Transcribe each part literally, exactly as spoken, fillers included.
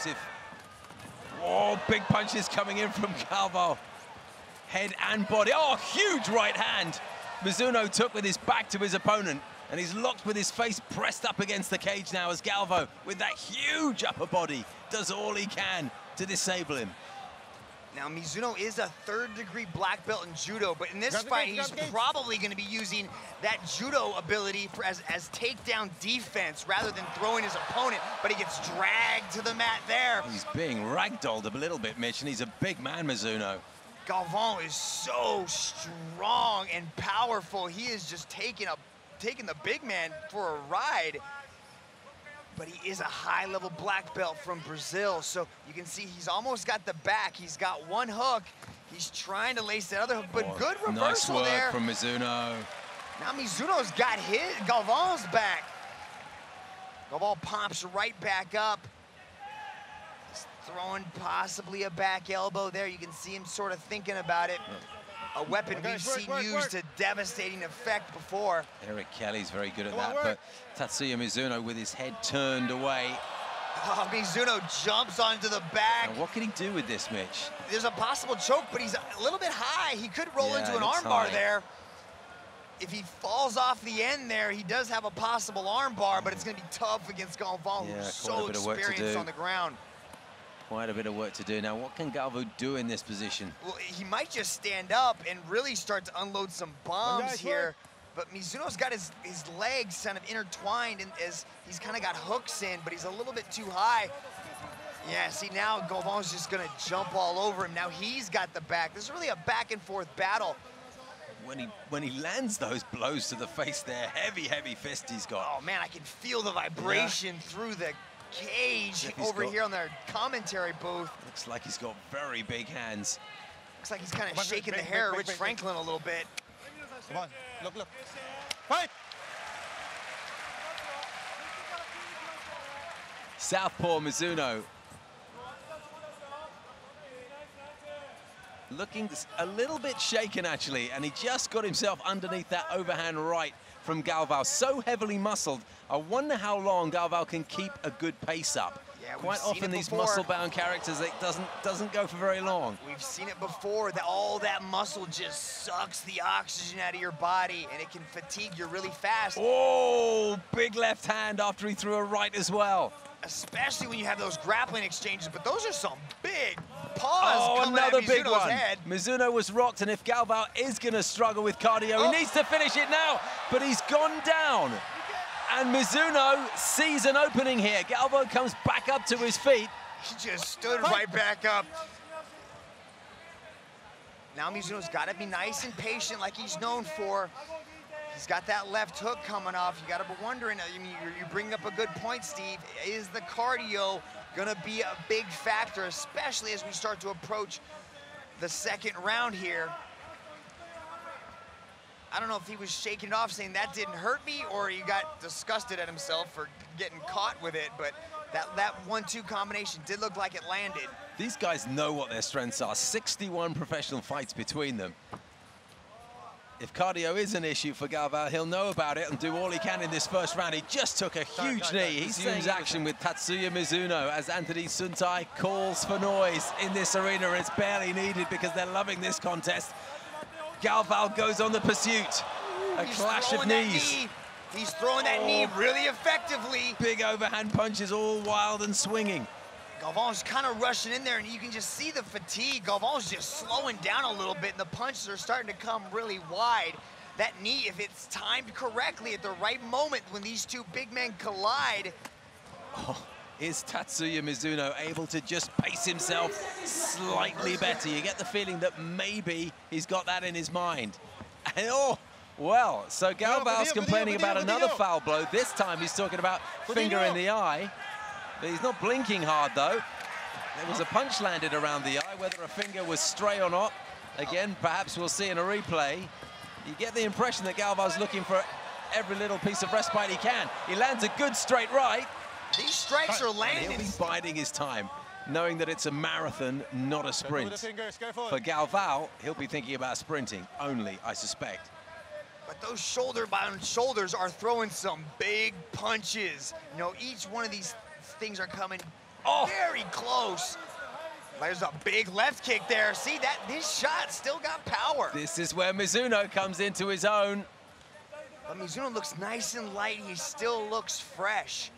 explosive. Oh, big punches coming in from Galvao. Head and body. Oh, huge right hand. Mizuno took with his back to his opponent, and he's locked with his face pressed up against the cage now as Galvao, with that huge upper body, does all he can to disable him. Now, Mizuno is a third-degree black belt in judo, but in this fight, he's probably going to be using that judo ability for as, as takedown defense rather than throwing his opponent, but he gets dragged to the mat there. He's being ragdolled a little bit, Mitch, and he's a big man, Mizuno. Galvao is so strong and powerful. He is just taking, a, taking the big man for a ride. But he is a high-level black belt from Brazil, so you can see he's almost got the back. He's got one hook. He's trying to lace that other hook, but oh, good reversal nice work there. from Mizuno. Now Mizuno's got his, Galvao's back. Galvao pops right back up. He's throwing possibly a back elbow there. You can see him sort of thinking about it. Yeah. A weapon okay, we've work, seen work, used work. to devastating effect before. Eric Kelly's very good at that, but Tatsuya Mizuno with his head turned away. Oh, Mizuno jumps onto the back. Now, what can he do with this, Mitch? There's a possible choke, but he's a little bit high. He could roll yeah, into an armbar there. If he falls off the end there, he does have a possible armbar, but it's going to be tough against Galvao, yeah, who's so experienced on the ground. Quite a bit of work to do. Now, what can Galvao do in this position? Well, he might just stand up and really start to unload some bombs here. But Mizuno's got his, his legs kind of intertwined, and as he's kind of got hooks in, but he's a little bit too high. Yeah, see, now Galvao's just going to jump all over him. Now he's got the back. This is really a back and forth battle. When he, when he lands those blows to the face there, heavy, heavy fist he's got. Oh, man, I can feel the vibration yeah. through the cage over got, here on their commentary booth. Looks like he's got very big hands. Looks like he's kind of shaking the hair of Rich Franklin a little bit. Come on, look, look. Fight! Southpaw Mizuno. Looking a little bit shaken, actually, and he just got himself underneath that overhand right from Galvao. So heavily muscled. I wonder how long Galvao can keep a good pace up. Yeah, Quite often these muscle-bound characters, it doesn't doesn't go for very long. We've seen it before, that all that muscle just sucks the oxygen out of your body, and it can fatigue you really fast. Oh, big left hand after he threw a right as well. Especially when you have those grappling exchanges, but those are some big paws oh, coming another at big one. head. Mizuno was rocked, and if Galvao is going to struggle with cardio, oh. he needs to finish it now, but he's gone down. And Mizuno sees an opening here. Galvao comes back up to his feet. He just stood right back up. Now Mizuno's got to be nice and patient like he's known for. He's got that left hook coming off. You got to be wondering, I mean, you bring up a good point, Steve. Is the cardio going to be a big factor, especially as we start to approach the second round here? I don't know if he was shaking it off saying that didn't hurt me, or he got disgusted at himself for getting caught with it, but that, that one two combination did look like it landed. These guys know what their strengths are. sixty-one professional fights between them. If cardio is an issue for Galvao, he'll know about it and do all he can in this first round. He just took a huge knee. He resumes action with Tatsuya Mizuno as Anthony Suntai calls for noise in this arena, and it's barely needed because they're loving this contest. Galvao goes on the pursuit. A He's clash of knees. Knee. He's throwing that oh. knee really effectively. Big overhand punches, all wild and swinging. Galvao's kind of rushing in there, and you can just see the fatigue. Galvao's just slowing down a little bit, and the punches are starting to come really wide. That knee, if it's timed correctly at the right moment when these two big men collide. Oh, is Tatsuya Mizuno able to just pace himself slightly better? You get the feeling that maybe he's got that in his mind. And oh, well, so Galvao's complaining about another foul blow. This time he's talking about finger in the eye. He's not blinking hard, though. There was a punch landed around the eye. Whether a finger was stray or not, again, perhaps we'll see in a replay. You get the impression that Galvao's looking for every little piece of respite he can. He lands a good straight right. These strikes are landing. He'll be biding his time, knowing that it's a marathon, not a sprint. For Galvao, he'll be thinking about sprinting only, I suspect. But those shoulder-bound shoulders are throwing some big punches. You know, each one of these things are coming Oh. Very close. There's a big left kick there. See, that this shot still got power. This is where Mizuno comes into his own. But Mizuno looks nice and light. He still looks fresh.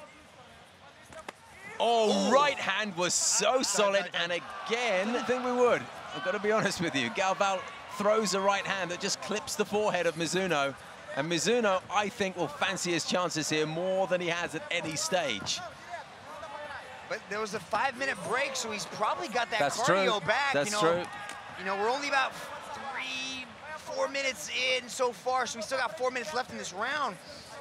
Oh, Ooh. Right hand was so solid. And again, I think we would. I've got to be honest with you. Galvao throws a right hand that just clips the forehead of Mizuno. And Mizuno, I think, will fancy his chances here more than he has at any stage. But there was a five-minute break, so he's probably got that That's cardio true. back. That's you know, true. You know, we're only about three, four minutes in so far, so we still got four minutes left in this round.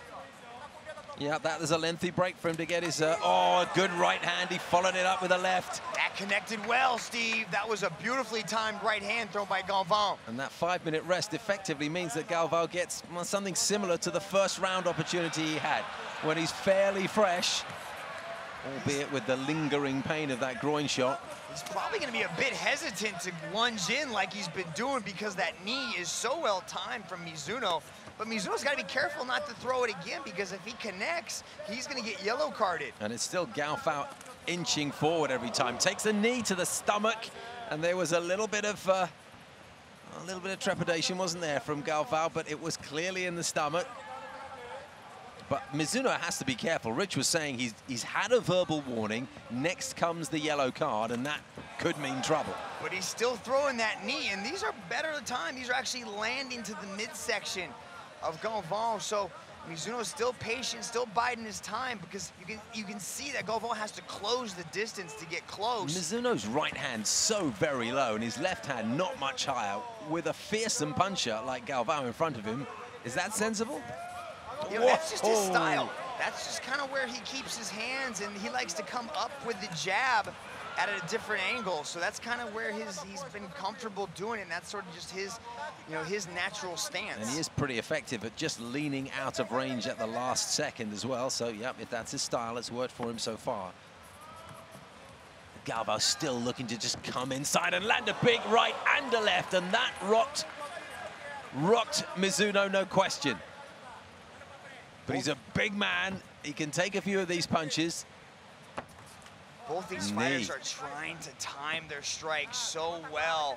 Yeah, that was a lengthy break for him to get his, uh, oh, a good right hand. He followed it up with a left. That connected well, Steve. That was a beautifully timed right hand thrown by Galvao. And that five-minute rest effectively means that Galvao gets well, something similar to the first round opportunity he had when he's fairly fresh, albeit with the lingering pain of that groin shot. He's probably going to be a bit hesitant to lunge in like he's been doing because that knee is so well timed from Mizuno. But Mizuno's got to be careful not to throw it again because if he connects, he's going to get yellow carded. And it's still Galvao inching forward every time. Takes a knee to the stomach, and there was a little bit of uh, a little bit of trepidation, wasn't there, from Galvao, but it was clearly in the stomach. But Mizuno has to be careful. Rich was saying he's, he's had a verbal warning. Next comes the yellow card, and that could mean trouble. But he's still throwing that knee, and these are better the time. These are actually landing to the midsection of Galvao. So Mizuno's still patient, still biding his time because you can you can see that Galvao has to close the distance to get close. Mizuno's right hand so very low, and his left hand not much higher, with a fearsome puncher like Galvao in front of him. Is that sensible? You know, that's just his style. That's just kind of where he keeps his hands, and he likes to come up with the jab at a different angle. So that's kind of where his he's been comfortable doing it, and that's sort of just his, you know, his natural stance. And he is pretty effective at just leaning out of range at the last second as well. So, yep, if that's his style, it's worked for him so far. Galvao still looking to just come inside and land a big right and a left, and that rocked, rocked Mizuno, no question. But he's a big man. He can take a few of these punches. Both these Knee. fighters are trying to time their strikes so well.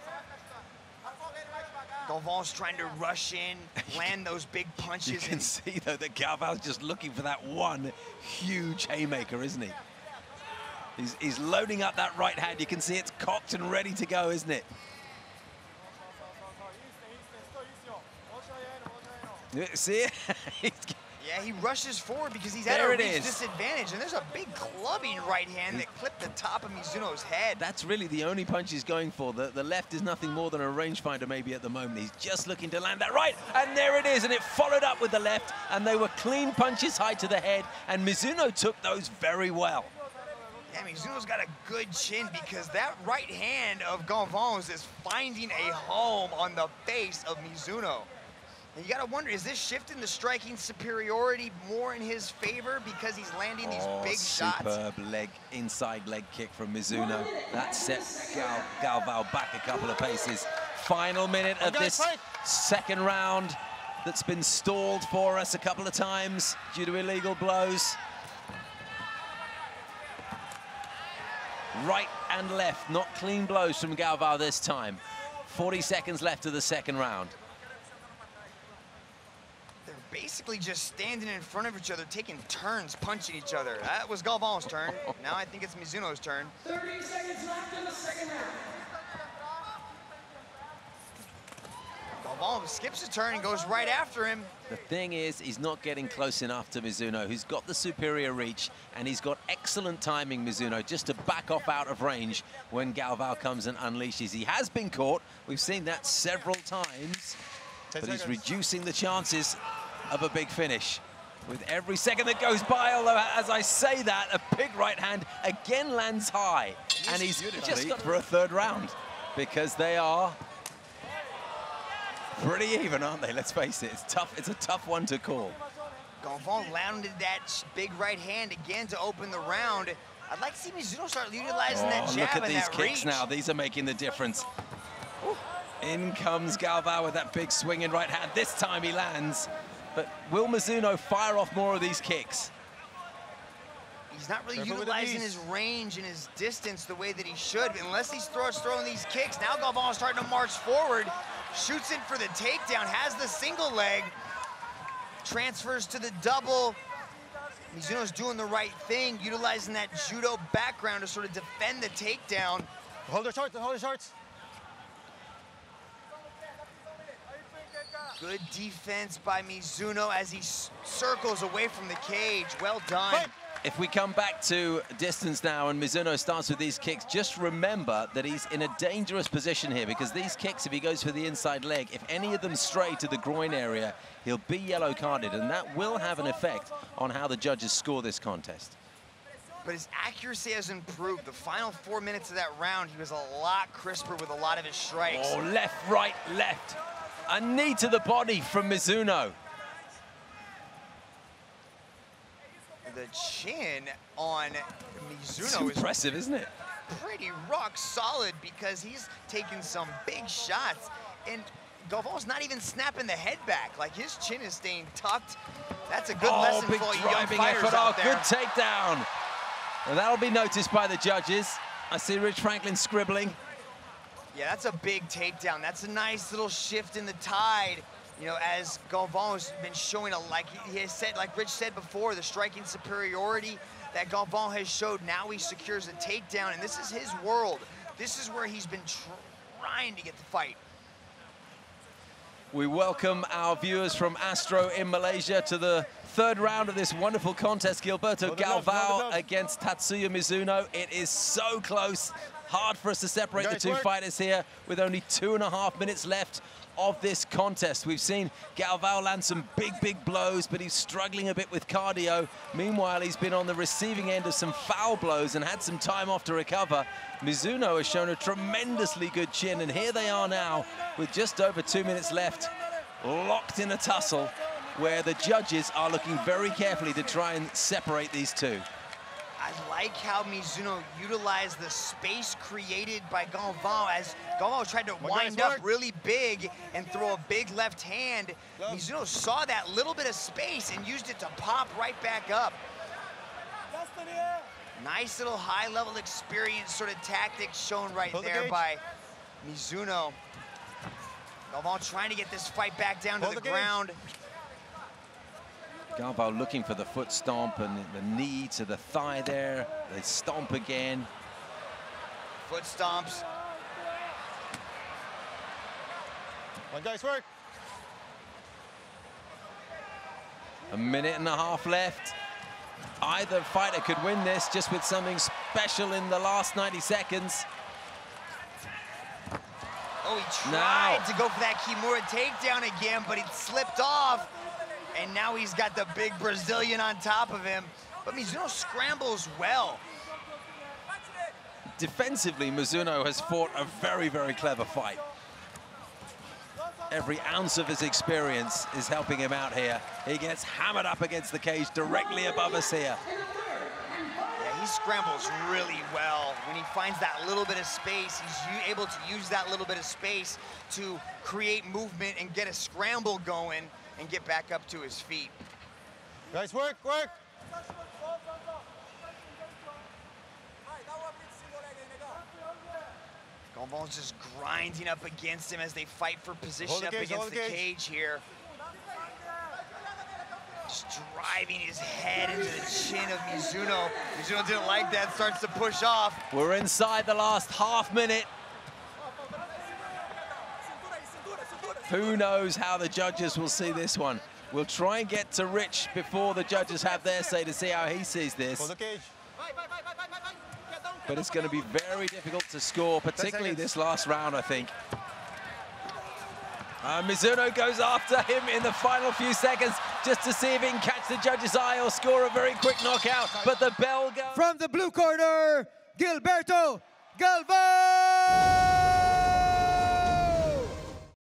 Galvao's trying to rush in, land those big punches. You can see, though, that Galvao's just looking for that one huge haymaker, isn't he? He's, he's loading up that right hand. You can see it's cocked and ready to go, isn't it? See it? Yeah, he rushes forward because he's There at a it reach is. disadvantage, and there's a big clubbing right hand that clipped the top of Mizuno's head. That's really the only punch he's going for. The, the left is nothing more than a rangefinder maybe at the moment. He's just looking to land that right, and there it is, and it followed up with the left, and they were clean punches high to the head, and Mizuno took those very well. Yeah, Mizuno's got a good chin because that right hand of Galvao's is finding a home on the face of Mizuno. And you gotta wonder, is this shifting the striking superiority more in his favor because he's landing these oh, big shots? Superb leg, inside leg kick from Mizuno. That set Gal, Galvao back a couple of paces. Final minute of Okay, this fight. second round that's been stalled for us a couple of times due to illegal blows. Right and left, not clean blows from Galvao this time. forty seconds left of the second round. Basically just standing in front of each other, taking turns, punching each other. That was Galvao's turn. Now I think it's Mizuno's turn. thirty seconds left in the second round. Galvao skips his turn and goes right after him. The thing is, he's not getting close enough to Mizuno, who's got the superior reach, and he's got excellent timing, Mizuno, just to back off out of range when Galvao comes and unleashes. He has been caught. We've seen that several times, but he's reducing the chances of a big finish with every second that goes by, although as I say that, a big right hand again lands high, and he's just got for a third round because they are pretty even, aren't they? Let's face it, it's tough. It's a tough one to call. Galvao landed that big right hand again to open the round. I'd like to see Mizuno start utilizing Oh, that jab look at and these that kicks reach. now. These are making the difference. Ooh. In comes Galvao with that big swinging right hand. This time he lands. But will Mizuno fire off more of these kicks? he's not really Careful with utilizing the his range and his distance the way that he should, unless he's throw, throwing these kicks. Now Galvao is starting to march forward, shoots in for the takedown, has the single leg, transfers to the double. Mizuno's doing the right thing, utilizing that judo background to sort of defend the takedown. Hold the shorts, hold the shorts. Good defense by Mizuno as he circles away from the cage. Well done. Fight. If we come back to distance now and Mizuno starts with these kicks, just remember that he's in a dangerous position here, because these kicks, if he goes for the inside leg, if any of them stray to the groin area, he'll be yellow carded, and that will have an effect on how the judges score this contest. But his accuracy has improved. The final four minutes of that round, he was a lot crisper with a lot of his strikes. Oh, left, right, left. A knee to the body from Mizuno. The chin on It's Mizuno is impressive, isn't it? pretty rock solid, because he's taking some big shots, and Galvao's not even snapping the head back. Like, his chin is staying tucked. That's a good Oh, lesson big for all you young driving fighters effort. out Oh, there. good takedown. And that'll be noticed by the judges. I see Rich Franklin scribbling. Yeah, that's a big takedown. That's a nice little shift in the tide. You know, as Galvao's been showing, a, like he has said, like Rich said before, the striking superiority that Galvao has showed. Now he secures a takedown, and this is his world. This is where he's been tr trying to get the fight. We welcome our viewers from Astro in Malaysia to the third round of this wonderful contest. Gilberto Galvao against Tatsuya Mizuno. It is so close. Hard for us to separate the two fighters here with only two and a half minutes left of this contest. We've seen Galvao land some big, big blows, but he's struggling a bit with cardio. Meanwhile, he's been on the receiving end of some foul blows and had some time off to recover. Mizuno has shown a tremendously good chin, and here they are now with just over two minutes left, locked in a tussle where the judges are looking very carefully to try and separate these two. I like how Mizuno utilized the space created by Galvao, as Galvao tried to wind up really big and throw a big left hand. Mizuno saw that little bit of space and used it to pop right back up. Nice little high-level experience sort of tactics shown right there by Mizuno. Galvao trying to get this fight back down to the ground. Galvao looking for the foot stomp and the knee to the thigh there. They stomp again. Foot stomps. One guy's work. A minute and a half left. Either fighter could win this just with something special in the last ninety seconds. Oh, he tried now. to go for that Kimura takedown again, but he slipped off. And now he's got the big Brazilian on top of him. But Mizuno scrambles well. Defensively, Mizuno has fought a very, very clever fight. Every ounce of his experience is helping him out here. He gets hammered up against the cage directly above us here. Yeah, he scrambles really well. When he finds that little bit of space, he's able to use that little bit of space to create movement and get a scramble going and get back up to his feet. Guys, work, work. Galvao's just grinding up against him as they fight for position up cage, against the, the cage here. Just driving his head into the chin of Mizuno. Mizuno didn't like that, starts to push off. We're inside the last half minute. Who knows how the judges will see this one. We'll try and get to Rich before the judges have their say to see how he sees this. the cage. But it's going to be very difficult to score, particularly this last round, I think. Uh, Mizuno goes after him in the final few seconds just to see if he can catch the judge's eye or score a very quick knockout. But the bell goes. From the blue corner, Gilberto Galvao.